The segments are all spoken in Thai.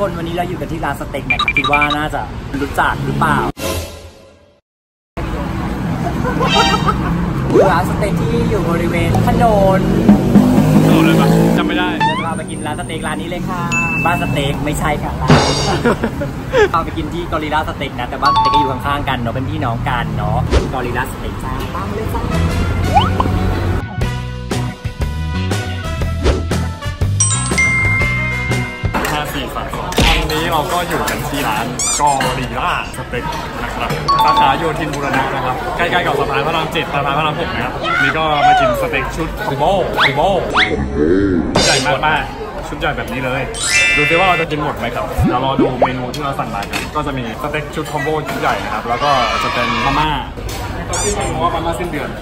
คนวันนี้เราอยู่กันที่ร้านสเต็กเนี่ยคิดว่าน่าจะรู้จักหรือเปล่าร้านสเต็กที่อยู่บริเวณถนนเลยปะจำไม่ได้จะพาไปกินร้านสเต็กร้านนี้เลยค่ะบ้านสเต็กไม่ใช่ค่ะพาไปกินที่กอริลลาสเต็กนะแต่บ้านสเต็กก็อยู่ข้างๆกันเนาะเป็นพี่น้องกันเนาะกอริลลาสเต็กจ้าตามเลยจ้าวันนี้เราก็อยู่กันที่ร้านกอริลลาสเต็กนะครับสาขาโยธินบูรณะนะครับใกล้ๆกับสะพานพระราม 7สะพานพระราม 6นะครับนี่ก็มากินสเต็กชุดคอมโบใหญ่มากๆชุดใหญ่แบบนี้เลยดูซิว่าเราจะกินหมดไหมครับเดี๋ยวรอดูเมนูที่เราสั่งมากันก็จะมีสเต็กชุดคอมโบชุดใหญ่นะครับแล้วก็จะเป็นมาม่าก็ชื่อเมนูว่ามาม่าสิ้นเดือน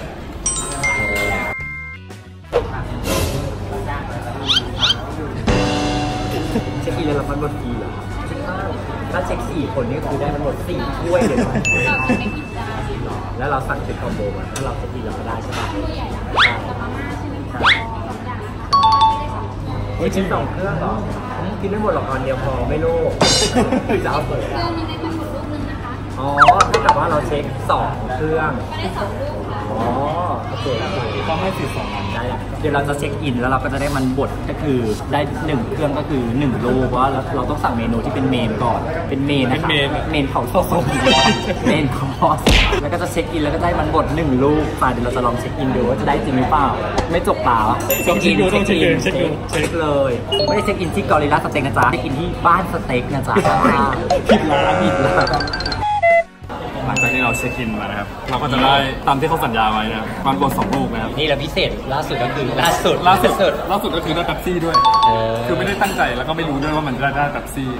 เช็คอินแล้วเราพันหมดกี่เหรอถ้าเช็ค4 คนนี่คือได้ทั้งหมด4 ถ้วยเลยแล้วเราสั่งชุดคอมโบมาถ้าเราเช็คอินเราก็ได้ใช่ป่ะชิ้น2 เครื่องเหรอกินไม่หมดหรอกตอนเดียวพอไม่โลภจะเอาเปิดอ๋อถ้าเกิดว่าเราเช็ค2 เครื่องก็ได้2 ลูกอ๋อโอเคต้องให้2 อันได้เดี๋ยวเราจะเช็คอินแล้วเราก็จะได้มันบดก็คือได้1 เครื่องก็คือ1 ลูกเพราะเราต้องสั่งเมนูที่เป็นเมนก่อนเป็นเมนนะครับเมนเผาส้มเมนคอร์สแล้วก็จะเช็คอินแล้วก็ได้มันบด1 ลูกเดี๋ยวเราจะลองเช็คอินดูว่าจะได้จริงหรือเปล่าไม่จบเปล่าเช็คอินเลยไม่ได้เช็คอินที่กอริลลาสเต็กนะจ๊ะเช็คอินที่บ้านสเต็กนะจ๊ะผิดร้านหลังจากที่เราเช็คอินมานะครับเราก็จะได้ตามที่เขาสัญญาไว้นะครับมันบด2 ลูกนะครับนี่แหละพิเศษล่าสุดก็คือล่าสุดก็คือได้เป๊ปซี่ด้วยคือไม่ได้ตั้งใจแล้วก็ไม่รู้ด้วยว่ามันจะได้เป๊ปซี่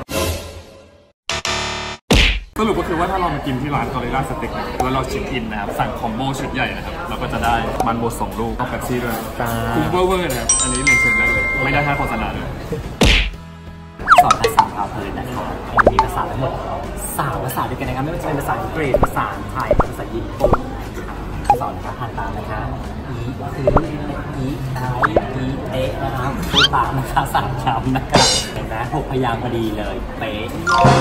สรุปก็คือว่าถ้าเรามากินที่ร้านกอริลลาสเต็กแล้วเราเช็คอินนะครับสั่งคอมโบชุดใหญ่นะครับเราก็จะได้มันบด2 ลูกก็เป๊ปซี่ด้วยคุ้มเวอร์นะครับอันนี้เรียนเชิญได้เลยไม่ได้ค่าโฆษณาเลยสอนภาษาพาเพลินนะคะมีภาษาทั้งหมด3 ภาษาด้วยกันนะครับไม่ว่าจะเป็นภาษาอังกฤษภาษาไทยภาษาญี่ปุ่นสอนนะคะอ่านตามนะคะอีไอนะครับพูดตามนะคะ3 คำนะคะเห็นไหม6 พยางค์พอดีเลยเป๊ะ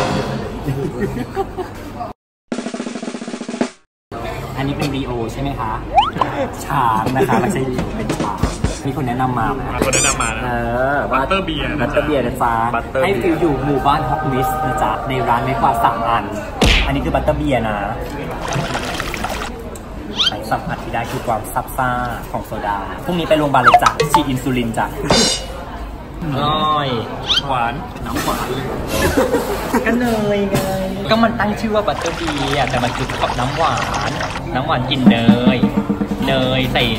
อันนี้เป็นรีโอใช่ไหมคะช้างนะคะไม่ใช่รีโอเป็นช้างมีคนแนะนำมาคนแนะนำมานะบัตเตอร์เบียร์นะจ๊ะให้ฟิลอยู่หมู่บ้านฮอกมิสนะจ๊ะในร้านไม่กว่า3 อันอันนี้คือบัตเตอร์เบียร์นะสัมผัสที่ได้คือความซับซ่าของโซดาพรุ่งนี้ไปโรงพยาบาลเลยจ้ะฉีดอินซูลินจ้ะอร่อยหวานน้ำหวานเลยก็เนยไงก็มันตั้งชื่อว่าบัตเตอร์เบียร์แต่มันคือกับน้ำหวานกลิ่นเนยใส่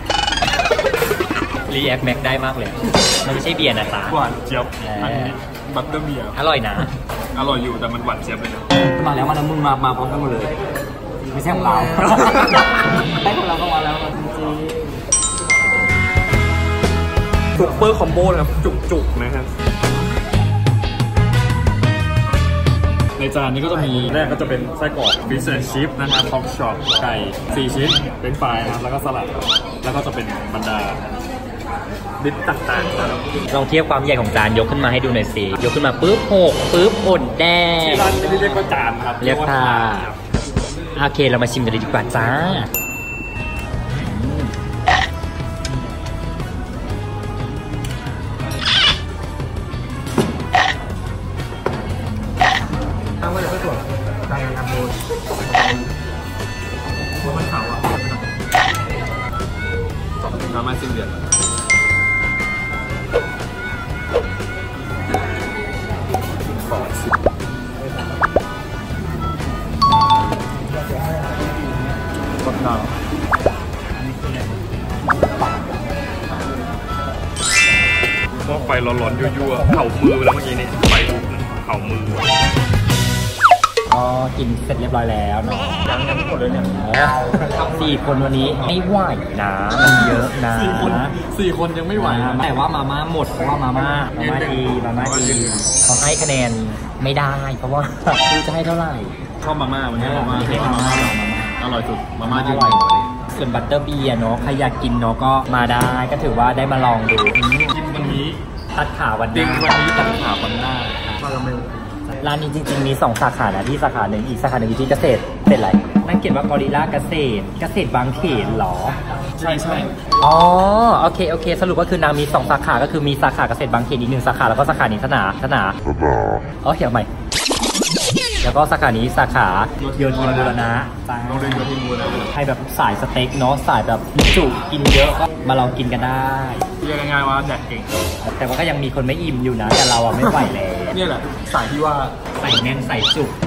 รีแอคแม็กได้มากเลยมันไม่ใช่เบียร์นะจ๊ะหวานเจี๊ยบบัตเตอร์เบียร์อร่อยนะอร่อยอยู่แต่มันหวานเจี๊ยบเลยนะมาแล้วมันมึงมาพร้อมกันหมดเลยไม่ใช่ของเราได้ของเราก็มาแล้วจริงซุปเปอร์คอมโบนะครับจุกๆนะครับในจานนี้ก็จะมีแรกก็จะเป็นไส้กรอกฟิชแอนด์ชิพนะครับท็อปช็อปไก่4 ชิ้นเป็นฟรายนะครับแล้วก็สลัดแล้วก็จะเป็นบรรดาดิบต่างๆนะครับลองเทียบความใหญ่ของจานยกขึ้นมาให้ดูหน่อยสิยกขึ้นมาปุ๊บ6ปุ๊บอ่นแดงที่ร้านนี้เรียกว่าจานครับเรียกค่ะโอเคเรามาชิมกันเลยดีกว่าจ้ามาม่าสิ้นเดือนขอชิมกดหน่อยพวกไฟร้อนๆยั่วๆเผามือแล้วเมื่อกี้นี่ไฟเผามือก็กินเสร็จเรียบร้อยแล้วเนาะยังไม่หมดเลยเนี่ย 4 คนวันนี้ไม่ไหวนะมันเยอะนะ 4 คนยังไม่ไหวแต่ว่ามาม่าหมดเพราะว่ามาม่าดีเขาให้คะแนนไม่ได้เพราะว่าคือจะให้เท่าไหร่ชอบมาม่าวันนี้มาม่าอร่อยสุดมาม่าอร่อยส่วนบัตเตอร์เบียร์เนาะใครอยากกินเนาะก็มาได้ก็ถือว่าได้มาลองดูกินวันนี้ตัดขาวันนี้ตัดขาวันหน้าคาราเมลร้านนี้จริงๆมี2สาขานะที่สาขาหนึ่งอีกสาขาหนึ่งอยู่ที่เกษตรอะไรนั่นเขียนว่ากอริลลาเกษตรบางเขนหรอใช่ใช่อ๋อโอเคสรุปก็คือนางมี2สาขาก็คือมีสาขาเกษตรบางเขนอีก1สาขาแล้วก็สาขานี้สนาอ๋อเขียนใหม่แล้วก็สาขานี้สาขาโยธินบูรณะโรงเรียนโยธินบูรณะใครแบบสายสเต็กเนาะสายแบบจุกินเยอะก็มาลองกินกันได้เรียกง่ายๆว่าแดกเก่งแต่ว่าก็ยังมีคนไม่อิ่มอยู่นะแต่เราอะไม่ไหวแล้วนี่แหละสายที่ว่าใส่แน่นใส่จุก